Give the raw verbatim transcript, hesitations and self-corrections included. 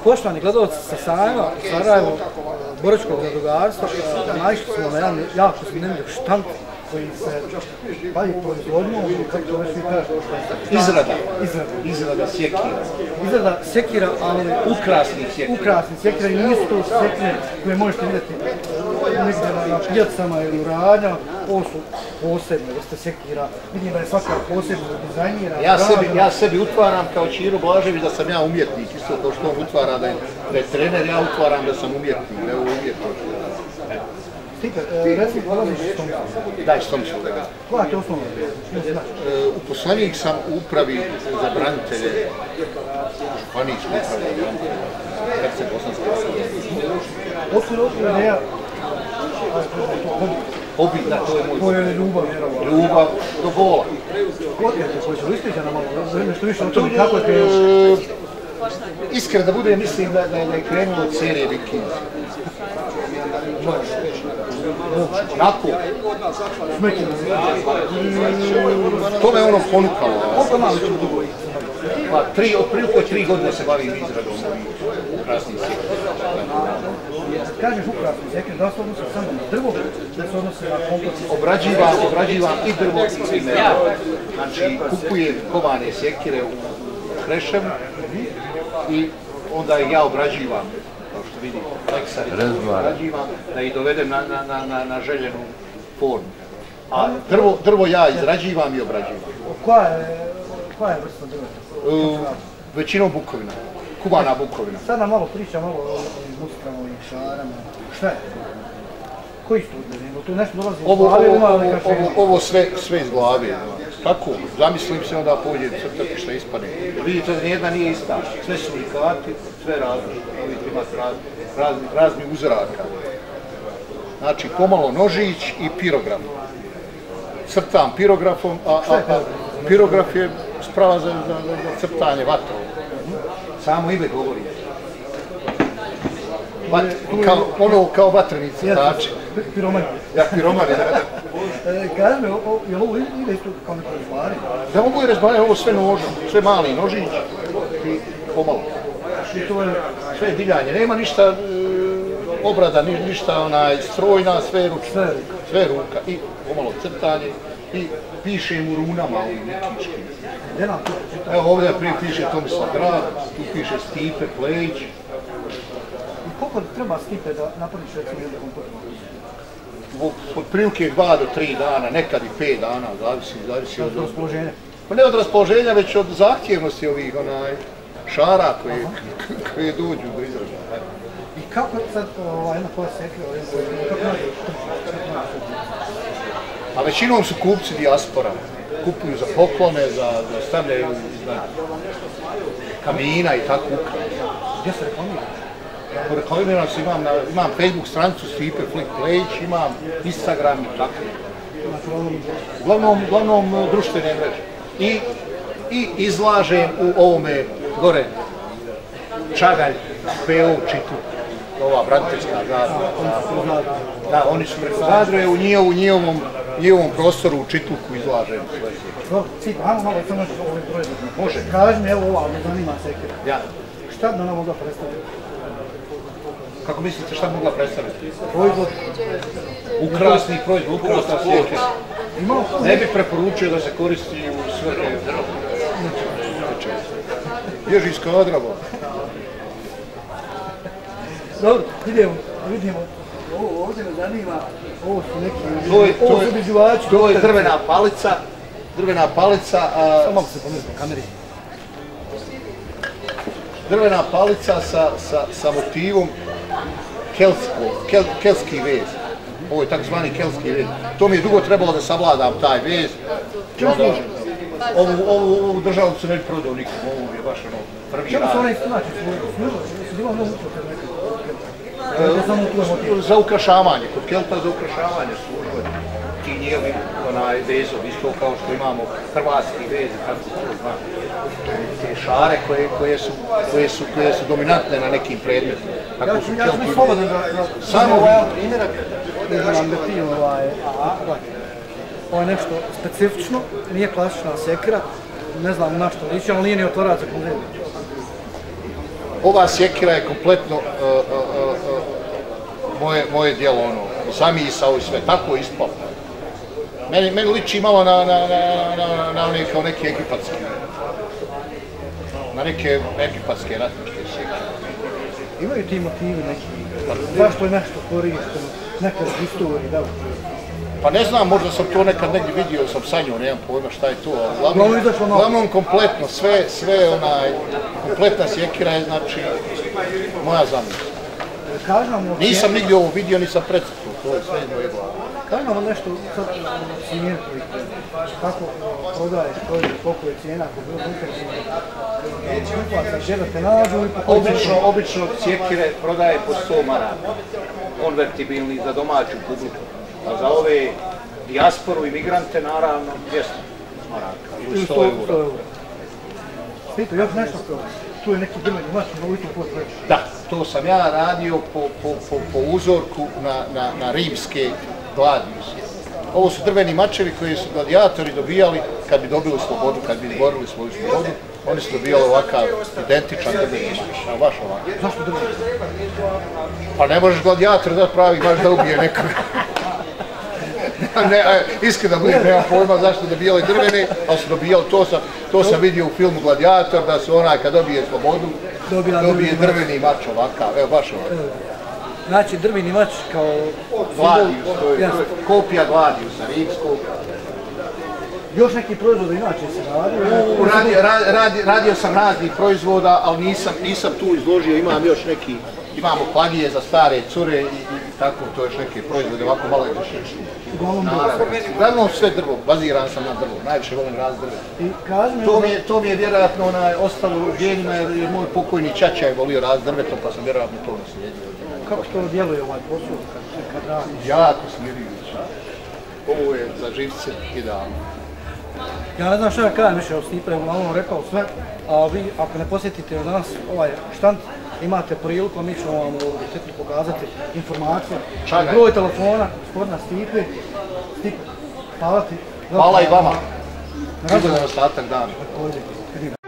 Poštovani gledalci sa sajma u Sarajevu, boračkog zadrugarstva, naišli smo na jedan jako zanimljiv štand koji se bavi proizvodnjom, kako to već mi kažete? Izrada. Izrada. Izrada sjekira. Izrada sjekira, ali ukrasnih sjekira. Ukrasnih sjekira i nisu to sjekire koje možete vidjeti negdje na pijacama ili u radnjama. Ovo su posebne vrste sjekira. Vidim da je svaka posebno dizajnira. Ja sebi, ja sebi utvaram kao Ćiro Blažević da sam ja umjetnik, isto kao što on utvara da je, da je trener, ja utvaram da sam umjetnik, ne umjetnik. Stipe, recimo, dolaziš iz Tomčeva. Da, iz Tomčeva. Koja ti je osnovna? Uposlenik sam u upravi za branitelje, županijsku upravu za branitelje, Herce Bosanske. Otkud je ideja? Hobi, da, to je moj. To je ljubav, vjerovatno. Ljubav do bola. Kotkajte, koji su listića na malo, nešto više o tome, kako je krenuo? Iskreno da bude, mislim da, da je krenulo od serije Vikings. Nakon. To me ono ponukalo. Koliko malo ćemo dugo? Pa, tri, otprilike tri godine se bavim izradom ukrasnih sjekira. Kažeš ukrasni sjekir, da se odnose samo na drvo, da se odnose na kompleksne? Obrađivam, obrađivam i drvo i metal. Znači, kupujem kovane sjekire u Kreševu i onda ih ja obrađivam, kao što vidite, leksari, obrađivam, da ih dovedem na, na, na, na, na željenu formu. A drvo, drvo ja izrađivam i obrađivam. Koja je, koja je vrsta drveta? Uh, većinom bukovina, kubana bukovina. Sad nam malo priča, malo o muskama, o šarama. Šta je? Koji su to drveno? Tu nešto dolazi iz glave ili malo neka šema? Ovo sve, sve iz glave. Tako, zamislim se onda pođe crtati šta ispane. Vidite da nijedna nije ista. Sve su unikati, sve različite. Vidite imate raz, razni, razni uzoraka. Znači, pomalo nožić i pirograf. Crtam pirografom, a, a, a pirograf je sprava za, za, za crtanje vatrova. Samo ime govori. Vat, kao, ono kao vatreni crtači. Piroman. Ja, piroman, ja. Kaži me, je li ovo ide isto kao neko rezbari? Da mogu je rezbari, ovo sve nožom, sve mali nožić i pomalo. Sve je diljanje, nema ništa obrada, ništa onaj strojna, sve je ruka. Sve je ruka i pomalo crtanje i pišem u runama ovim nekičkim. Evo ovdje prije piše Tomislav Grad, tu piše Stipe Plejić. I koliko treba Stipe da napraviš recimo jednu kompozitu? Od prilike dva do tri dana, nekad i pet dana, zavisi, zavisi od... Od raspoloženja? Pa ne od raspoloženja, već od zahtjevnosti ovih onaj, šara koje, koje dođu do izražaja. I kako sad jedna koja sekira, kako nađeš tržište? A većinom su kupci dijaspora. Kupuju za poklone, za, za stavljaju iznad kamina i tako ukraju. Gdje se reklamiraš? Reklamiram se, imam, na, imam Facebook stranicu Stipe Plejić, imam Instagram i tako. Uglavnom, uglavnom društvene mreže. I, I izlažem u ovome gore Čagalj, P O Čitu, ova braniteljska zadruga. Da, oni su preko zadruge, u njihovom, njihovom, njihovom prostoru u Čituku izlažem sve. Dobro, Cipa, ajmo malo samo ovim proizvodima. Može. Kaži mi, evo ova, me zanima sekira. Ja. Šta bi ona mogla predstaviti? Kako mislite šta mogla predstaviti? Proizvod? Ukrasni proizvod, ukrasna sjekira. Ne bih preporučio da se koristi u svrhe ježijska odraba. Dobro, idemo, vidimo. Ovo ovdje me zanima, ovo su neki... To je, ovo su obiđuvači. To je drvena palica, drvena palica... A... Samo mogu se pomiriti na kameri. Drvena palica sa, sa, sa motivom keltsko, kel, keltski vez. Ovo je takozvani keltski vez. To mi je dugo trebalo da savladam taj vez. Ovu, ovu, ovu državnicu ne bi prodao nikom, ovo je baš ono prvi rad. Čemu su one istunači služili? Su bilo mnogo učeo nekako? Za ukrašavanje, kod kelta za ukrašavanje služile ti njihovi onaj vezov, isto kao što imamo hrvatski vez, kako se to zna. Te šare koje, koje, su, koje, su, koje su dominantne na nekim predmetima. Ja ću biti slobodan da... Samo ovaj primjerak, ne znam da ti ovaj... Ovo je nešto specifično, nije klasična sekira, ne znam na što liči, ali nije ni otvarač za konzervu. ova sjekira je kompletno moje djelo, ono, zamisao i sve, tako je ispalo. Meni liči malo na one kao neke egipatske, na neke egipatske ratničke sjekire. Imaju ti motivi neki? Zašto je nešto korišteno? Nekad istoriji, da li? Pa ne znam, možda sam to nekad negdje vidio, sam sanjao, nemam pojma šta je to, ali uglavnom kompletno, sve, sve onaj, kompletna sjekira je, znači, moja zamisla. Nisam nigdje ovo vidio, nisam predstavio, to je sve iz moje glave. Kaži nam nešto sad cijenu, kako prodaješ, koliko je cijena, ako bilo interesno, kupaca, gdje da te nađu i po Obično, obično sjekire prodaje po sto maraka, konvertibilni za domaću publiku, a za ove dijasporu i migrante naravno dvjesto maraka ili sto eura. Stito, još nešto kao, tu je neki drveni mač, mogu ti post reći. Da, to sam ja radio po uzorku na rimske gladiuse. Ovo su drveni mačevi koji su gladijatori dobijali kad bi dobili slobodu, kad bi izborili svoju slobodu. Oni su dobijali ovakav identičan drveni mač, a baš ovakav. Zašto drveni? Pa ne možeš gladijator da pravi baš da ubije nekoga. Iskreno budem, nemam pojma zašto dobijali drvene, ali su dobijali, to sam vidio u filmu Gladijator, da su onaj kad dobije slobodu, dobije drveni mač ovakav, evo baš ovakav. Znači drveni mač kao... Gladius, to je kopija Gladiusa, rimskog. Još neki proizvod inače se radio? Radio sam raznih proizvoda, ali nisam tu izložio, imam još neki, imamo plagije za stare cure i tako, to još neke proizvode, ovako malo je dušični. Uglavnom sve drvo, baziran sam na drvo, najviše volim raz drvetom. To mi je vjerojatno ostalo u genima jer moj pokojni čača je volio raz drvetom, pa sam vjerojatno to naslijedio. Kako to djeluje ovaj posao kad radiš? Jako smirujuće. Ovo je za živce idealno. Ja ne znam što ja kažem više, Stipe je uglavnom rekao sve, a vi ako ne posjetite danas ovaj štand, imate priliku, mi ćemo vam ovdje pokazati informacije. Broj telefona, gospodina Stipe, Stipe, hvala ti. Hvala i vama. Ugodan ostatak dana.